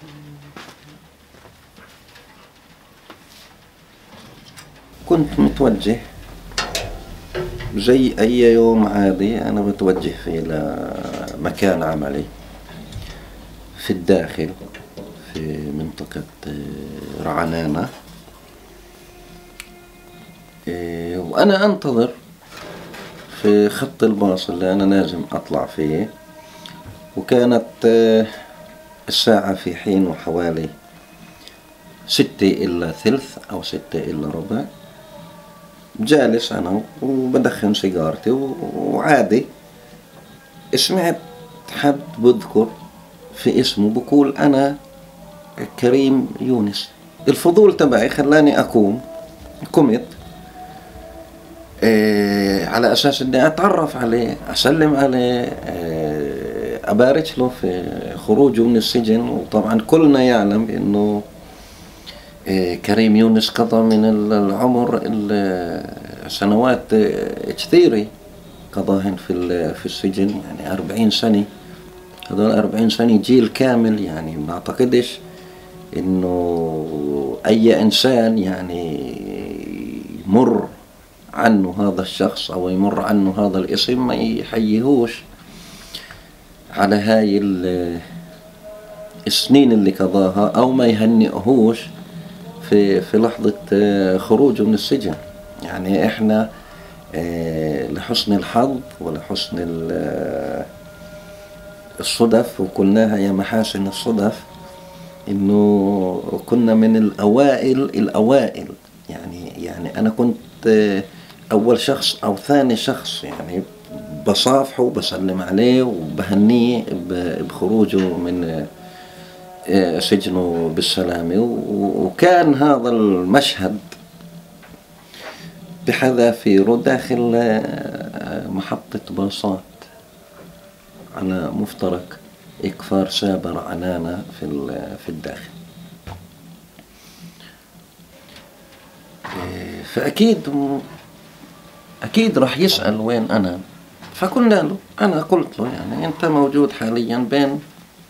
كنت متوجه زي أي يوم عادي، أنا بتوجه فيه لمكان عملي في الداخل في منطقة رعنانة. وأنا أنتظر في خط الباص اللي أنا لازم أطلع فيه، وكانت الساعة في حين وحوالي 6:03 أو 6:15. جالس أنا وبدخن سيجارتي وعادي سمعت حد بذكر في اسمه، بقول أنا كريم يونس. الفضول تبعي خلاني أقوم، قمت على أساس أني أتعرف عليه، أسلم عليه، أبارك له في خروجه من السجن. وطبعا كلنا يعلم بأنه كريم يونس قضى من العمر سنوات كثيرة قضاهن في السجن، يعني 40 سنة. هذول 40 سنة جيل كامل، يعني ما أعتقدش إنه أي إنسان يعني يمر عنه هذا الشخص أو يمر عنه هذا الاسم ما يحييهوش على هاي السنين اللي قضاها، أو ما يهنئهوش في لحظة خروجه من السجن. يعني إحنا لحسن الحظ ولحسن الصدف، وقلناها يا محاسن الصدف، إنه كنا من الأوائل. يعني أنا كنت أول شخص أو ثاني شخص يعني بصافحه وبسلم عليه وبهنيه بخروجه من سجنه بالسلامة. وكان هذا المشهد بحذافيره داخل محطة باصات على مفترق إكفار سابا رعنانة في الداخل. فأكيد راح يسأل وين أنا. فقلنا له، أنا قلت له يعني أنت موجود حاليا بين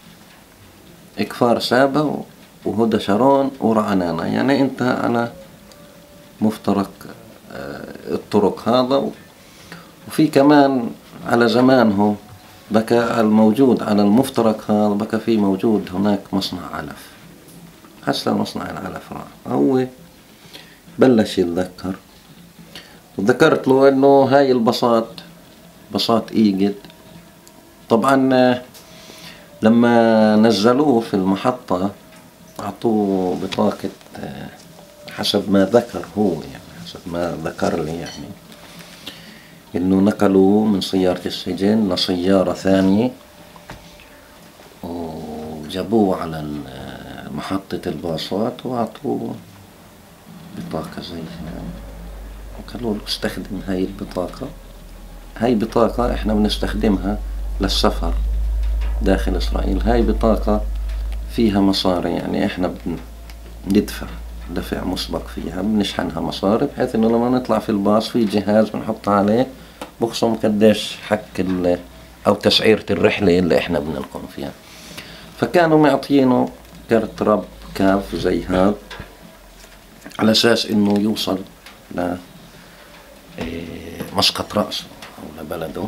إكفار سابا وهدى شارون ورعنانة، يعني أنت على مفترق الطرق هذا. وفي كمان على زمانهم بكى الموجود على المفترق هذا، بكى في موجود هناك مصنع علف. هسه مصنع العلف هو بلش يتذكر، وذكرت له انه هاي بساط ايجد. طبعا لما نزلوه في المحطة اعطوه بطاقة حسب ما ذكر هو، يعني حسب ما ذكر لي، يعني انه نقلوه من سيارة السجن لسيارة ثانية وجابوه على محطة الباصات واعطوه بطاقة زي يعني، وقالوا له استخدم هاي البطاقة. هاي بطاقة احنا بنستخدمها للسفر داخل اسرائيل. هاي بطاقة فيها مصاري، يعني احنا بندفع دفع مسبق فيها، بنشحنها مصاري بحيث انه لما نطلع في الباص في جهاز بنحط عليه بخصم قديش حق او تسعيرة الرحلة اللي احنا بنقوم فيها. فكانوا معطينه كارت رب كاف زي هذا على اساس انه يوصل ل مسقط رأسه او لبلده.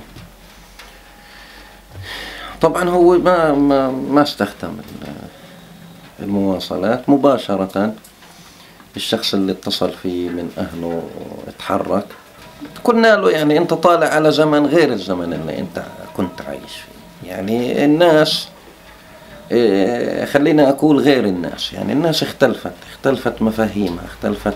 طبعا هو ما استخدم المواصلات مباشرة. الشخص اللي اتصل فيه من أهله اتحرك. قلنا له يعني أنت طالع على زمن غير الزمن اللي أنت كنت عايش فيه، يعني الناس خلينا أقول غير الناس، يعني الناس اختلفت مفاهيمها، اختلفت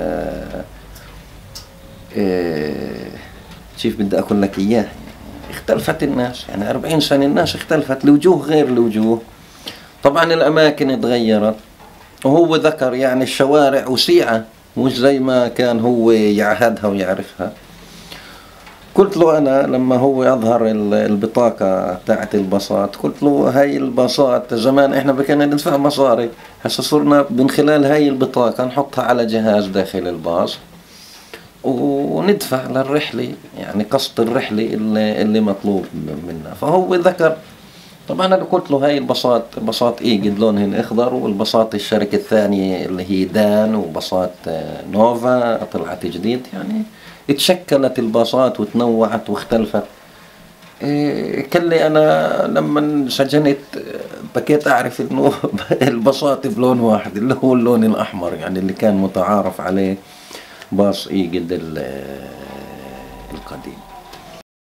كيف بدي أقول لك إياه، يعني اختلفت الناس، يعني 40 سنة الناس اختلفت، لوجوه غير لوجوه. طبعا الأماكن اتغيرت، وهو ذكر يعني الشوارع وسيعة مش زي ما كان هو يعهدها ويعرفها. قلت له أنا لما هو يظهر البطاقة بتاعت الباصات، قلت له هاي الباصات زمان إحنا بكنا ندفع مصاري، هسه صرنا من خلال هاي البطاقة نحطها على جهاز داخل الباص وندفع للرحلة، يعني قسط الرحلة اللي مطلوب منا. فهو ذكر طبعا انا قلت له هاي الباصات باصات ايجد لونهن اخضر، والباصات الشركة الثانية اللي هي دان وباصات نوفا طلعت جديد يعني. اتشكلت الباصات وتنوعت واختلفت. كان لي انا لما انسجنت بكيت اعرف انه الباصات بلون واحد اللي هو اللون الاحمر، يعني اللي كان متعارف عليه باص ايجد القديم.